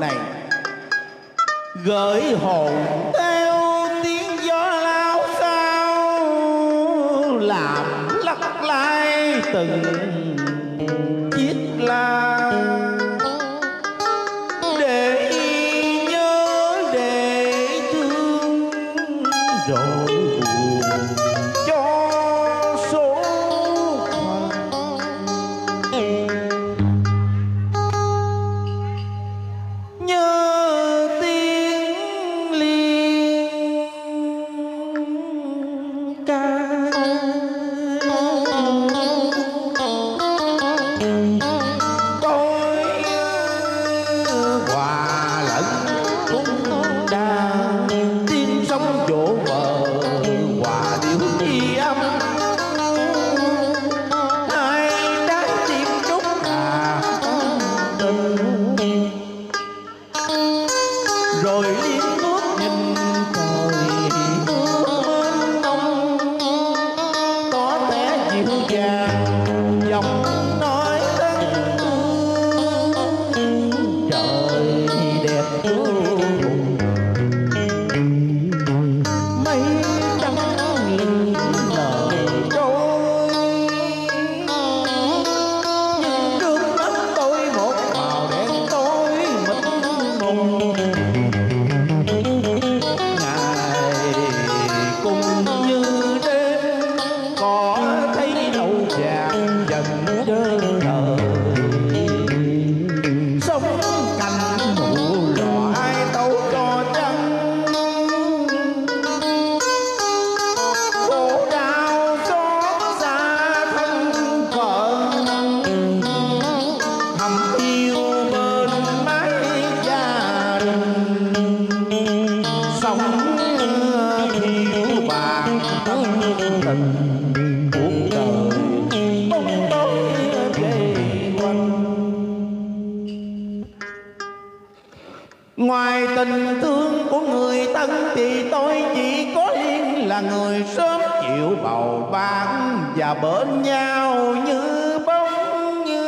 này, gửi hồn theo tiếng gió lao sao, làm lắc lai từng chiếc la, để nhớ để thương rồi buồn cho số phận. Nhớ tiếng liên ca, tôi hòa lẫn cũng đàn tiếng sóng vỗ bờ hòa điệu tri âm. Ai đã tìm đúc hà tình, rồi liếc bước nhìn trời mênh mông, có vẻ dịu dàng giọng nói thân thương. Trời đẹp vô cùng, mây trắng nghìn lời trôi, nhưng nước mắt tôi một màu đen tối mịt mùng. Ngày cùng như đêm có thấy đâu vàng dần đơn đời, sống cành mù lò ai tấu cho trăng. Khổ đau xót xa thân phận, thầm yêu bên mái gia đình, sống thiếu bạc thân tình. Cuộc đời bóng tối về quanh, ngoài tình thương của người thân thì tôi chỉ có Liên là người sớm chịu bầu bạn và bên nhau như bóng như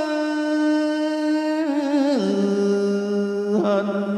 hình.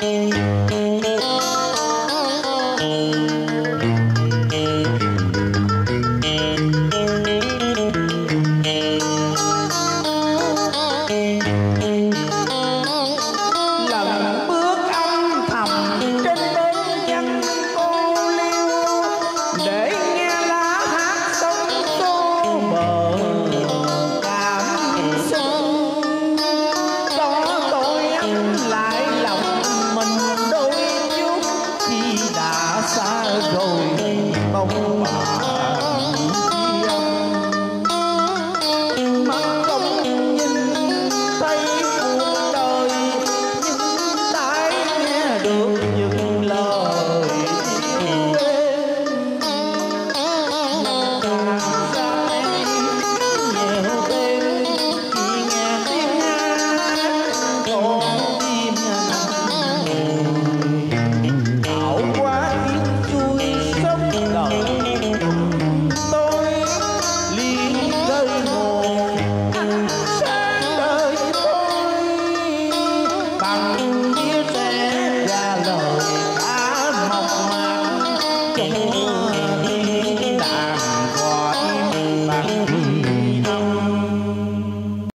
rồi bóng